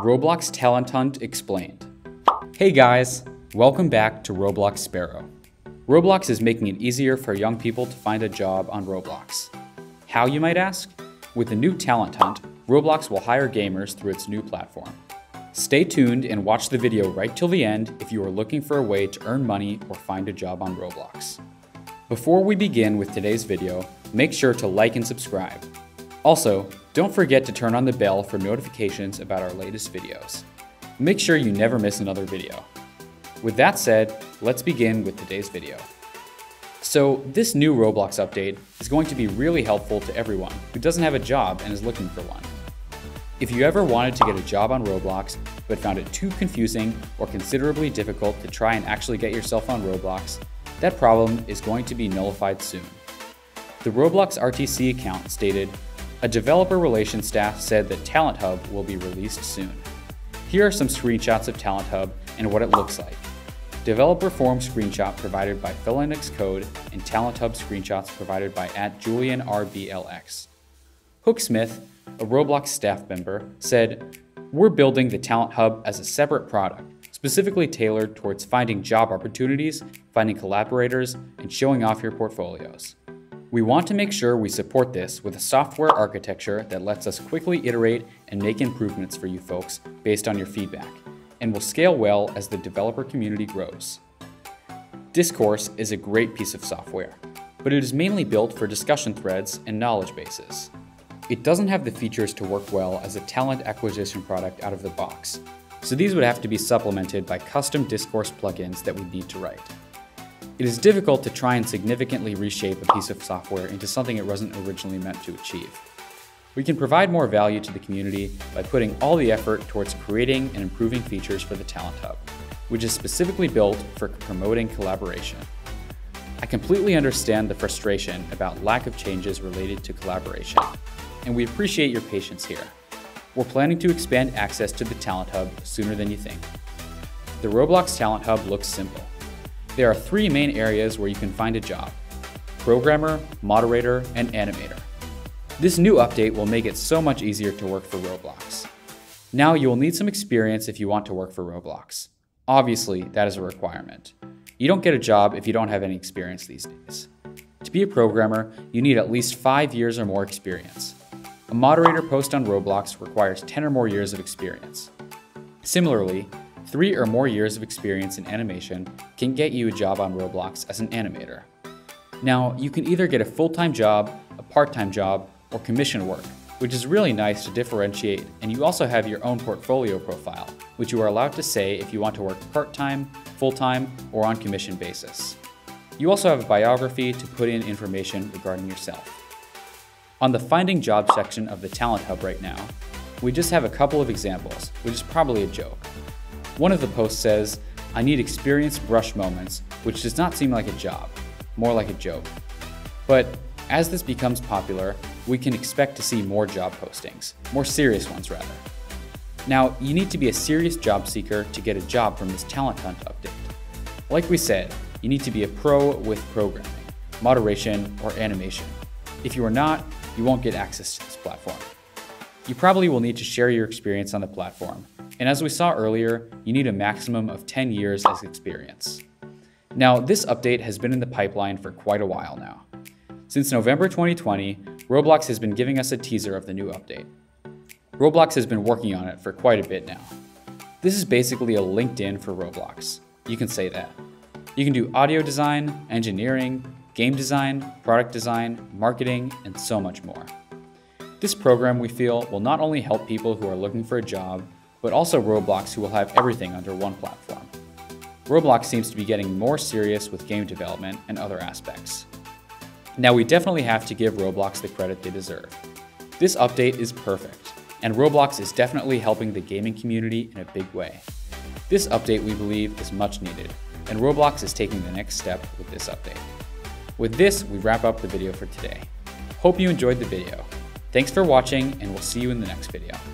Roblox Talent Hunt Explained. Hey guys, welcome back to Roblox Sparrow. Roblox is making it easier for young people to find a job on Roblox. How, you might ask? With the new Talent Hunt, Roblox will hire gamers through its new platform. Stay tuned and watch the video right till the end if you are looking for a way to earn money or find a job on Roblox. Before we begin with today's video, make sure to like and subscribe. Also, don't forget to turn on the bell for notifications about our latest videos. Make sure you never miss another video. With that said, let's begin with today's video. So, this new Roblox update is going to be really helpful to everyone who doesn't have a job and is looking for one. If you ever wanted to get a job on Roblox but found it too confusing or considerably difficult to try and actually get yourself on Roblox, that problem is going to be nullified soon. The Roblox RTC account stated, "A developer relations staff said that Talent Hub will be released soon." Here are some screenshots of Talent Hub and what it looks like. Developer form screenshot provided by Philinx Code and Talent Hub screenshots provided by @JulianRBLX. Hooksmith, a Roblox staff member, said, "We're building the Talent Hub as a separate product, specifically tailored towards finding job opportunities, finding collaborators, and showing off your portfolios. We want to make sure we support this with a software architecture that lets us quickly iterate and make improvements for you folks based on your feedback, and will scale well as the developer community grows." Discourse is a great piece of software, but it is mainly built for discussion threads and knowledge bases. It doesn't have the features to work well as a talent acquisition product out of the box, so these would have to be supplemented by custom Discourse plugins that we need to write. It is difficult to try and significantly reshape a piece of software into something it wasn't originally meant to achieve. We can provide more value to the community by putting all the effort towards creating and improving features for the Talent Hub, which is specifically built for promoting collaboration. I completely understand the frustration about lack of changes related to collaboration, and we appreciate your patience here. We're planning to expand access to the Talent Hub sooner than you think. The Roblox Talent Hub looks simple. There are 3 main areas where you can find a job: programmer, moderator, and animator. This new update will make it so much easier to work for Roblox. Now you will need some experience if you want to work for Roblox. Obviously, that is a requirement. You don't get a job if you don't have any experience these days. To be a programmer, you need at least 5 years or more experience. A moderator post on Roblox requires 10 or more years of experience. Similarly, 3 or more years of experience in animation can get you a job on Roblox as an animator. Now, you can either get a full-time job, a part-time job, or commission work, which is really nice to differentiate, and you also have your own portfolio profile, which you are allowed to say if you want to work part-time, full-time, or on commission basis. You also have a biography to put in information regarding yourself. On the Finding Jobs section of the Talent Hub right now, we just have a couple of examples, which is probably a joke. One of the posts says, "I need experienced brush moments," which does not seem like a job, more like a joke. But as this becomes popular, we can expect to see more job postings, more serious ones rather. Now, you need to be a serious job seeker to get a job from this Talent Hunt update. Like we said, you need to be a pro with programming, moderation, or animation. If you are not, you won't get access to this platform. You probably will need to share your experience on the platform, and as we saw earlier, you need a maximum of 10 years as experience. Now, this update has been in the pipeline for quite a while now. Since November 2020, Roblox has been giving us a teaser of the new update. Roblox has been working on it for quite a bit now. This is basically a LinkedIn for Roblox. You can say that. You can do audio design, engineering, game design, product design, marketing, and so much more. This program, we feel, will not only help people who are looking for a job, but also Roblox, who will have everything under one platform. Roblox seems to be getting more serious with game development and other aspects. Now, we definitely have to give Roblox the credit they deserve. This update is perfect, and Roblox is definitely helping the gaming community in a big way. This update, we believe, is much needed, and Roblox is taking the next step with this update. With this, we wrap up the video for today. Hope you enjoyed the video. Thanks for watching, and we'll see you in the next video.